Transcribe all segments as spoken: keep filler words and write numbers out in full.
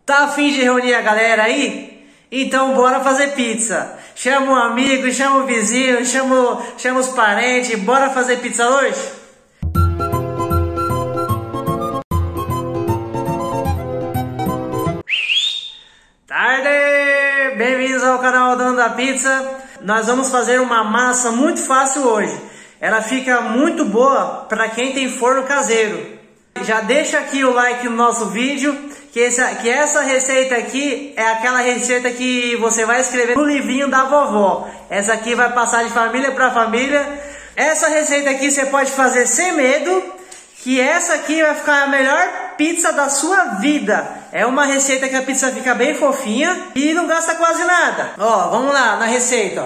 Tá a fim de reunir a galera aí? Então bora fazer pizza. Chama um amigo, chama o vizinho, chama, chama os parentes. Bora fazer pizza hoje? Tarde! Bem-vindos ao canal Dono da Pizza. Nós vamos fazer uma massa muito fácil hoje. Ela fica muito boa para quem tem forno caseiro. Já deixa aqui o like no nosso vídeo, que, esse, que essa receita aqui é aquela receita que você vai escrever no livrinho da vovó. Essa aqui vai passar de família para família. Essa receita aqui você pode fazer sem medo, que essa aqui vai ficar a melhor pizza da sua vida. É uma receita que a pizza fica bem fofinha e não gasta quase nada. Ó, vamos lá na receita,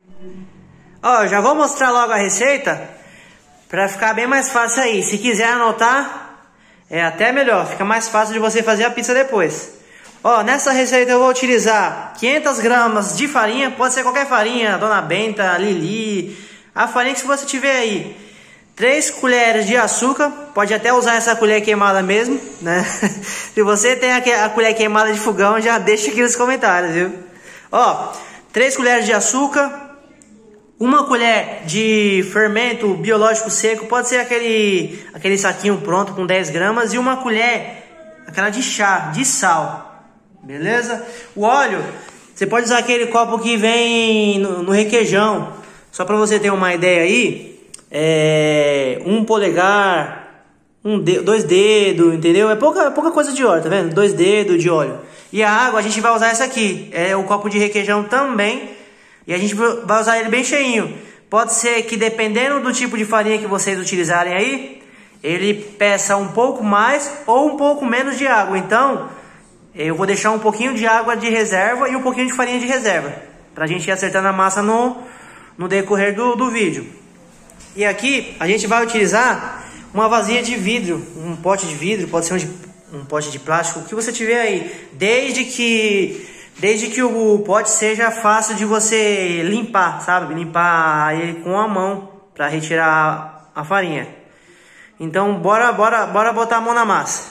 ó. Ó, já vou mostrar logo a receita para ficar bem mais fácil aí. Se quiser anotar, é até melhor, fica mais fácil de você fazer a pizza depois. Ó, nessa receita eu vou utilizar quinhentas gramas de farinha, pode ser qualquer farinha, Dona Benta, Lili, a farinha que você tiver aí. três colheres de açúcar, pode até usar essa colher queimada mesmo, né? Se você tem a colher queimada de fogão, já deixa aqui nos comentários, viu? Ó, três colheres de açúcar, uma colher de fermento biológico seco, pode ser aquele, aquele saquinho pronto com dez gramas, e uma colher, aquela de chá, de sal, beleza? O óleo, você pode usar aquele copo que vem no, no requeijão, só para você ter uma ideia aí, é, um polegar, um de, dois dedos, entendeu? É pouca, é pouca coisa de óleo, tá vendo? Dois dedos de óleo. E a água a gente vai usar essa aqui, é o copo de requeijão também. E a gente vai usar ele bem cheinho. Pode ser que dependendo do tipo de farinha que vocês utilizarem aí, ele peça um pouco mais ou um pouco menos de água. Então, eu vou deixar um pouquinho de água de reserva e um pouquinho de farinha de reserva, pra gente ir acertando a massa no, no decorrer do, do vídeo. E aqui a gente vai utilizar uma vasilha de vidro, um pote de vidro, pode ser um, de, um pote de plástico, o que você tiver aí. Desde que... Desde que o pote seja fácil de você limpar, sabe? Limpar ele com a mão para retirar a farinha. Então, bora, bora, bora botar a mão na massa.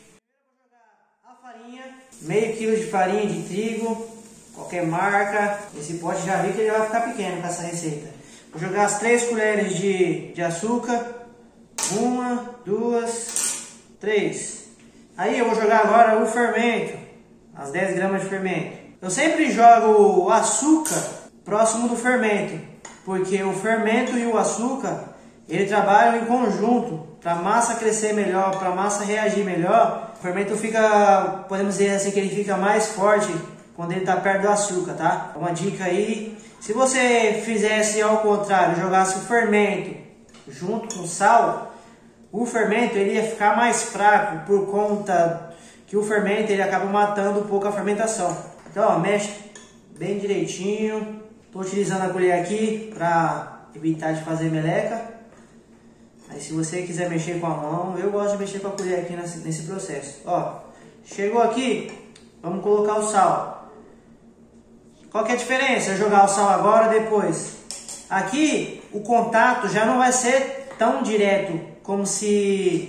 A farinha, meio quilo de farinha de trigo, qualquer marca. Esse pote já vi que ele vai ficar pequeno com essa receita. Vou jogar as três colheres de, de açúcar. Uma, duas, três. Aí eu vou jogar agora o fermento. As dez gramas de fermento. Eu sempre jogo o açúcar próximo do fermento, porque o fermento e o açúcar, ele trabalham em conjunto para a massa crescer melhor, para a massa reagir melhor. O fermento fica, podemos dizer assim, que ele fica mais forte quando ele está perto do açúcar, tá? Uma dica aí, se você fizesse ao contrário, jogasse o fermento junto com o sal, o fermento ele ia ficar mais fraco por conta que o fermento ele acaba matando um pouco a fermentação. Então, ó, mexe bem direitinho. Estou utilizando a colher aqui para evitar de fazer meleca. Aí, se você quiser mexer com a mão, eu gosto de mexer com a colher aqui nesse, nesse processo. Ó, chegou aqui, vamos colocar o sal. Qual que é a diferença? Jogar o sal agora ou depois? Aqui, o contato já não vai ser tão direto como se...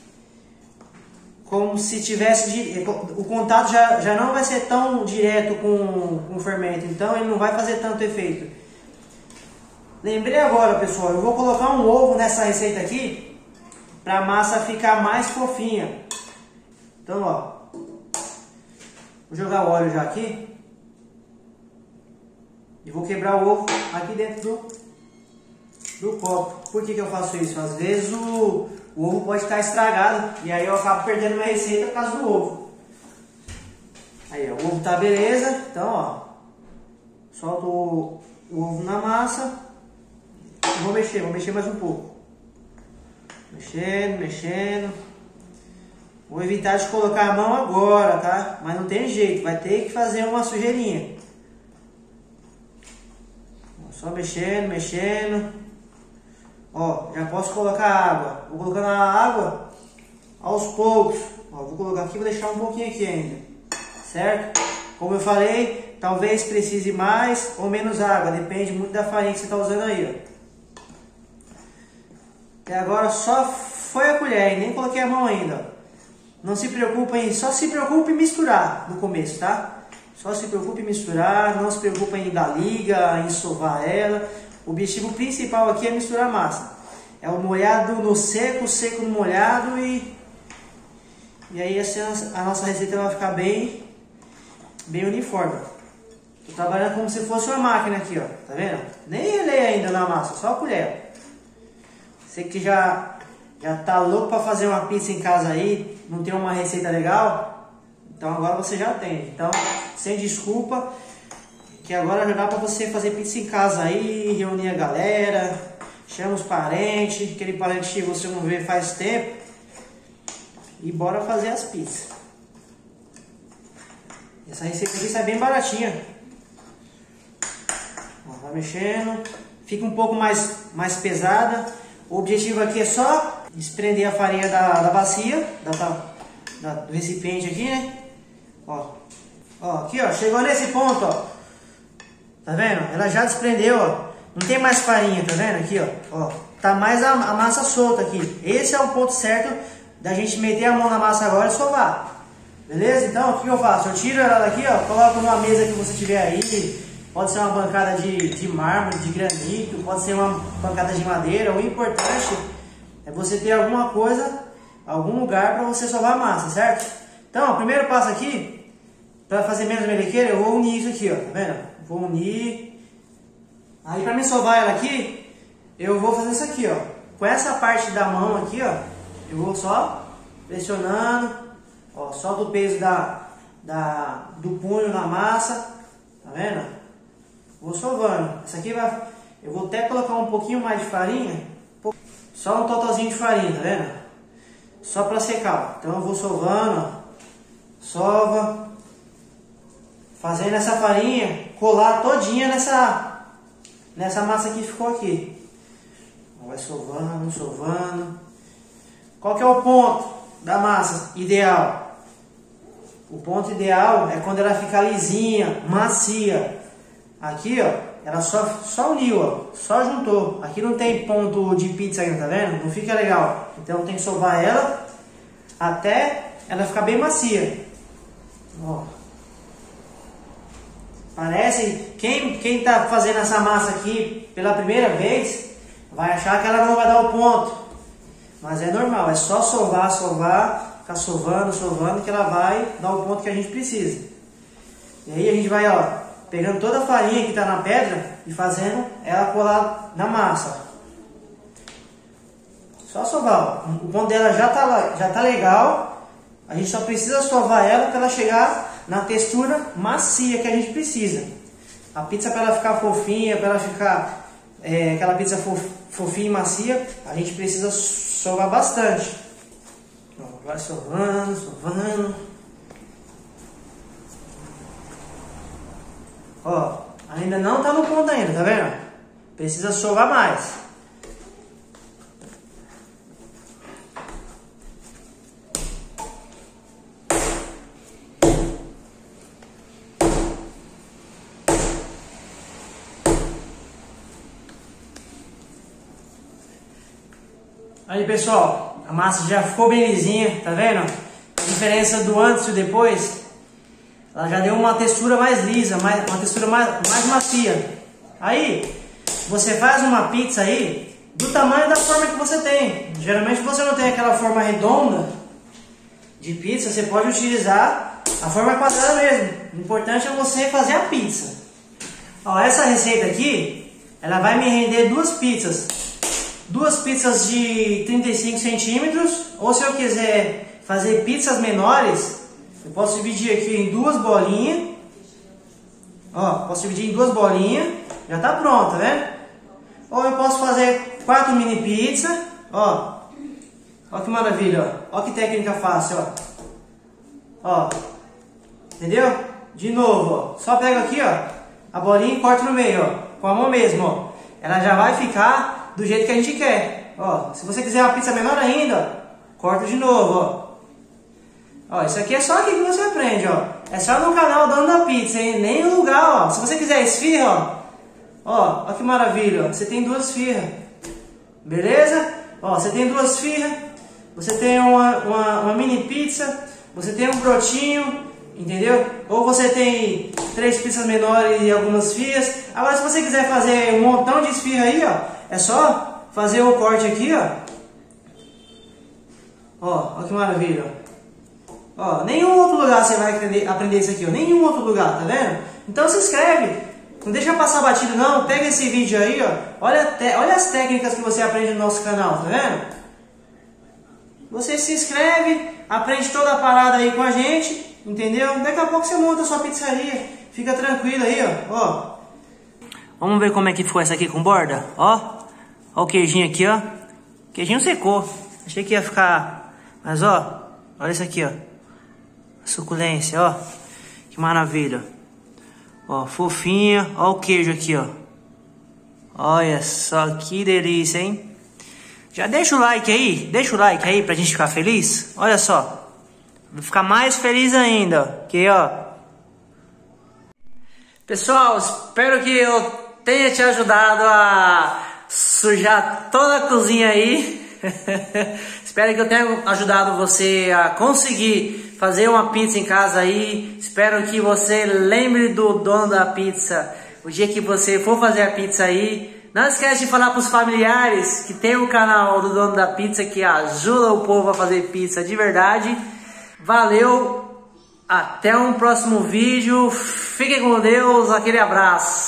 Como se tivesse... O contato já, já não vai ser tão direto com, com o fermento. Então ele não vai fazer tanto efeito. Lembrei agora, pessoal. Eu vou colocar um ovo nessa receita aqui. Para a massa ficar mais fofinha. Então, ó. Vou jogar o óleo já aqui. E vou quebrar o ovo aqui dentro do, do copo. Por que que eu faço isso? Às vezes o... O ovo pode estar estragado e aí eu acabo perdendo minha receita por causa do ovo. Aí, ó, o ovo tá beleza. Então, ó, solto o, o ovo na massa. E vou mexer, vou mexer mais um pouco. Mexendo, mexendo. Vou evitar de colocar a mão agora, tá? Mas não tem jeito, vai ter que fazer uma sujeirinha. Só mexendo, mexendo. Ó, já posso colocar água. Vou colocando a água aos poucos. Ó, vou colocar aqui, vou deixar um pouquinho aqui ainda. Certo? Como eu falei, talvez precise mais ou menos água. Depende muito da farinha que você está usando aí, ó. Até agora só foi a colher, nem coloquei a mão ainda. não se preocupa em, só se preocupe em misturar no começo, tá? Só se preocupe em misturar, não se preocupa em dar liga, em sovar ela. O objetivo principal aqui é misturar a massa. É o molhado no seco, o seco no molhado e... E aí assim a nossa receita vai ficar bem, bem uniforme. Tô trabalhando como se fosse uma máquina aqui, ó. Tá vendo? Nem relei ainda na massa, só a colher. Você que já... Já tá louco para fazer uma pizza em casa aí, não tem uma receita legal? Então agora você já tem. Então, sem desculpa, que agora já dá para você fazer pizza em casa aí, reunir a galera, chama os parentes, aquele parente que você não vê faz tempo, e bora fazer as pizzas. Essa receita aqui sai bem baratinha. Ó, vai mexendo, fica um pouco mais, mais pesada. O objetivo aqui é só desprender a farinha da, da bacia, da, da, do recipiente aqui, né? Ó, ó, aqui ó, chegou nesse ponto, ó. Tá vendo? Ela já desprendeu, ó. Não tem mais farinha, tá vendo? Aqui, ó, ó. Tá mais a, a massa solta aqui. Esse é o ponto certo da gente meter a mão na massa agora e sovar. Beleza? Então, o que eu faço? Eu tiro ela daqui, ó, coloco numa mesa que você tiver aí. Pode ser uma bancada de, de mármore, de granito, pode ser uma bancada de madeira. O importante é você ter alguma coisa, algum lugar para você sovar a massa, certo? Então, o primeiro passo aqui, para fazer menos melequeira, eu vou unir isso aqui, ó, tá vendo? Vou unir. Aí, para me sovar ela aqui, eu vou fazer isso aqui, ó. Com essa parte da mão aqui, ó, eu vou só pressionando, ó, solta o peso da, da, do punho na massa, tá vendo? Vou sovando. Essa aqui vai... Eu vou até colocar um pouquinho mais de farinha. Só um totalzinho de farinha, tá vendo? Só para secar. Então eu vou sovando, ó. Sova. Fazendo essa farinha colar todinha nessa... Nessa massa que ficou aqui. Vai sovando, sovando. Qual que é o ponto da massa ideal? O ponto ideal é quando ela fica lisinha, macia. Aqui, ó, ela só, só uniu, ó, só juntou. Aqui não tem ponto de pizza ainda, tá vendo? Não fica legal. Então tem que sovar ela até ela ficar bem macia. Ó. Parece, quem, quem tá fazendo essa massa aqui pela primeira vez, vai achar que ela não vai dar o ponto. Mas é normal, é só sovar, sovar, ficar sovando, sovando, que ela vai dar o ponto que a gente precisa. E aí a gente vai, ó, pegando toda a farinha que está na pedra e fazendo ela colar na massa. Só sovar, ó. O ponto dela já está já tá legal. A gente só precisa sovar ela para ela chegar na textura macia que a gente precisa. A pizza, para ela ficar fofinha, para ela ficar é, aquela pizza fof, fofinha e macia, a gente precisa sovar bastante. Ó, vai sovando, sovando. Ó, ainda não tá no ponto ainda, tá vendo? Precisa sovar mais. Aí, pessoal, a massa já ficou bem lisinha, tá vendo? A diferença do antes e depois. Ela já deu uma textura mais lisa, mais, uma textura mais, mais macia. Aí, você faz uma pizza aí do tamanho da forma que você tem. Geralmente você não tem aquela forma redonda de pizza, você pode utilizar a forma quadrada mesmo. O importante é você fazer a pizza. Ó, essa receita aqui, ela vai me render duas pizzas. Duas pizzas de trinta e cinco centímetros, ou se eu quiser fazer pizzas menores, eu posso dividir aqui em duas bolinhas. Ó, posso dividir em duas bolinhas. Já tá pronto, tá vendo? Ou eu posso fazer quatro mini pizza. Ó, ó que maravilha, ó. Ó que técnica fácil, ó. Ó, entendeu? De novo, ó. Só pega aqui, ó, a bolinha e corta no meio, ó. Com a mão mesmo, ó. Ela já vai ficar do jeito que a gente quer. Ó, se você quiser uma pizza menor ainda, corta de novo, ó. Ó, isso aqui é só aqui que você aprende, ó. É só no canal Dono da Pizza, hein? Nem no lugar, ó. Se você quiser esfirra, ó. Ó, ó que maravilha, ó. Você tem duas esfirras. Beleza? Ó, você tem duas esfirras. você tem uma, uma, uma mini pizza, você tem um brotinho, entendeu? Ou você tem três pizzas menores e algumas esfirras. Agora, se você quiser fazer um montão de esfirra aí, ó, é só fazer o corte aqui, ó. Ó, olha que maravilha, ó. Ó, nenhum outro lugar você vai aprender, aprender isso aqui, ó. Nenhum outro lugar, tá vendo? Então se inscreve. Não deixa passar batido não. Pega esse vídeo aí, ó. Olha, te, olha as técnicas que você aprende no nosso canal, tá vendo? Você se inscreve, aprende toda a parada aí com a gente, entendeu? Daqui a pouco você monta a sua pizzaria. Fica tranquilo aí, ó. Ó. Vamos ver como é que ficou essa aqui com borda, ó. Ó o queijinho aqui, ó. O queijinho secou. Achei que ia ficar... Mas, ó. Olha isso aqui, ó. Suculência, ó. Que maravilha. Ó, fofinha. Ó o queijo aqui, ó. Olha só que delícia, hein? Já deixa o like aí. Deixa o like aí pra gente ficar feliz. Olha só. Vou ficar mais feliz ainda, ó. Aqui, ó. Pessoal, espero que eu tenha te ajudado a sujar toda a cozinha aí. Espero que eu tenha ajudado você a conseguir fazer uma pizza em casa aí. Espero que você lembre do dono da pizza o dia que você for fazer a pizza aí. Não esquece de falar para os familiares que tem o canal do dono da pizza que ajuda o povo a fazer pizza de verdade. Valeu, até um próximo vídeo. Fiquem com Deus, aquele abraço.